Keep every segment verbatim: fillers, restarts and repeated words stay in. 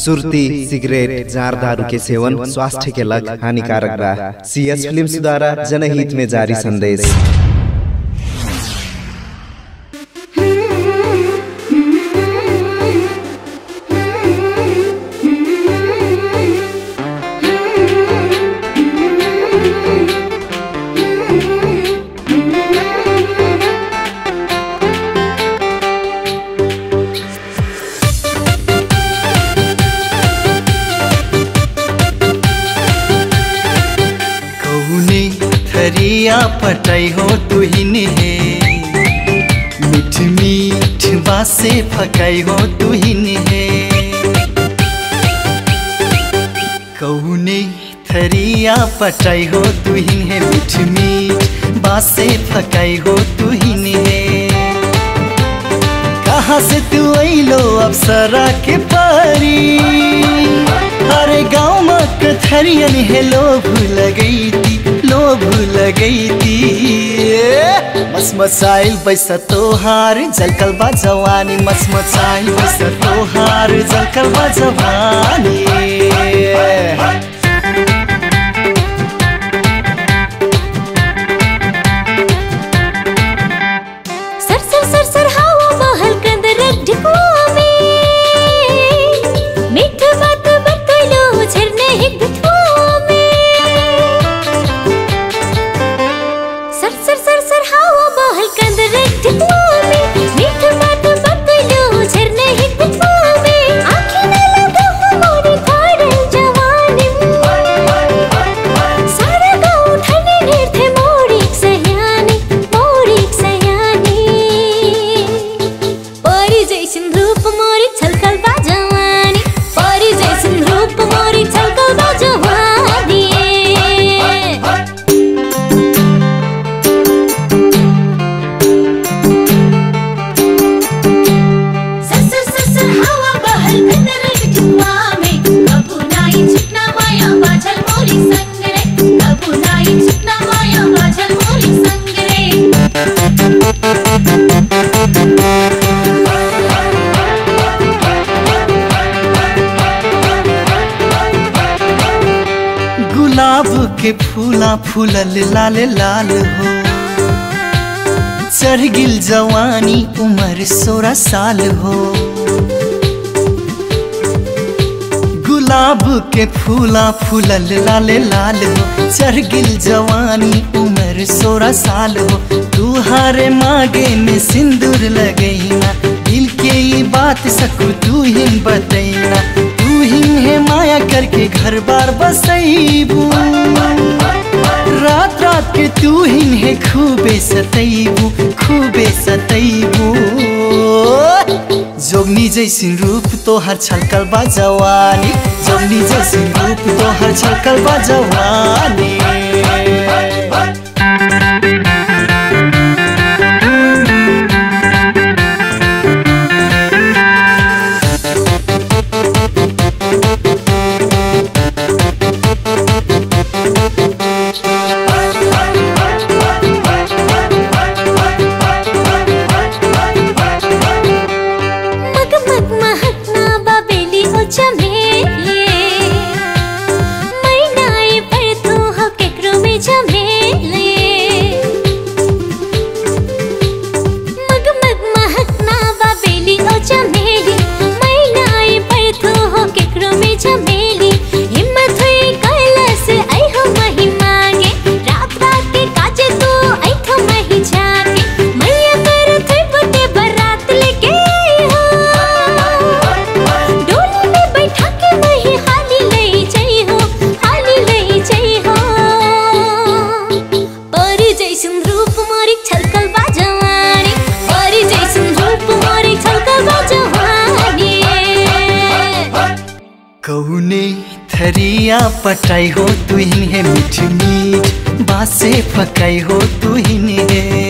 सुर्ती सिगरेट जार दारू के सेवन स्वास्थ्य के लग हानिकारक बा। सीएस फिल्म्स द्वारा जनहित में जारी संदेश। थरिया पटाई हो तुहिन है, मीठ मीठ बासे फकाई हो तुहिन है। कौने थरिया पटाई हो तुहिन है, मीठ मीठ बासे फकाई हो तुहिन है। कहाँ से तू आइलो अप्सरा के पारी, अरे गाँव में कथरियन है लोभ लगई थी, लोभ लगई थी। मस मसाइल बैसा तोहार जलकल बा जवानी, मस मसाइल बैसा तोहार जलकल बा जवानी। सर सर सर सर हवा बहल कंदर ढिकुआ में, मीठ बात बतलो झरने ही गुथुआ में। सर सर सर सर हवा बहल कंदर ढिकुआ में, मीठ बात बतलो झरने ही गुथुआ में। आँखें न लगा हमारी थाड़ जवानी, सारा गाँव ठने ढेर थे मोड़ी सयानी, मोड़ी सयानी। परी जैसन रूप मोरी छलकल बा जवानी, परी जैसन रूप मोरी छलकल बा जवानी। सर सर सर सर हवा बहल कंदर ढिकुआ में, कबू नाई छिपना माया बाझल मोरी संग रे, कबू नाई छिपना माया बाझल मोरी संग रे। गुलाब के फूला फूलल लाल लाल हो, चढ़ गिल जवानी उम्र सोलह साल हो। गुलाब के फूला फूलल लाल लाल हो, चढ़ गिल जवानी उम्र सोलह साल हो। तुहारे मागे में सिंदूर लगैना, दिल के ये बात सकू तू ही बतैना। तू ही है माया करके घर बार बसैबू, रात रात के तू ही है खूबे सतैबू, खूबे सतैबू। जोगनी जैसी रूप तोहर छलकल बा जवानी, जोगनी जैसी रूप तोहर छलकल बा जवानी। मग मग महकना बाबेली ओ चमेली, मैनाई पर तू हो केकरो में झमेली। मग मग महकना बाबेली ओ चमेली, मैनाई पर तू हो केकरो में झमेली। हिम्मत हुई कैलाश आई हो मही मांगे, रात रात के काजे तू आई थो मही जाके। मैया कर थे बटे बारात लेके आई हो, डोली में बैठा के मही हाली ले जाई हो, हाली ले जाई हो। परी जैसन रूप मोरी छलकल बा जवानी, परी जैसन रूप मोरी छलकल बा जवानी। कौने थरिया पटाई हो तुहिन है, मीठ मीठ बासे फकाई हो तुहिन है।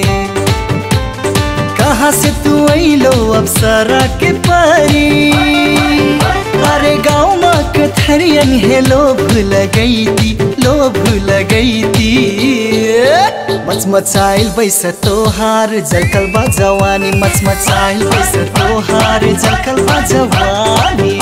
कहाँ से तू आइलो अप्सरा के परी, अरे गाँव में कथरियन है लोभ लगई थी, लोभ लगई थी। मचमचाइल बैसा तोहार जलकल बा जवानी, मचमचाइल बैसा तोहार जलकल बा जवानी।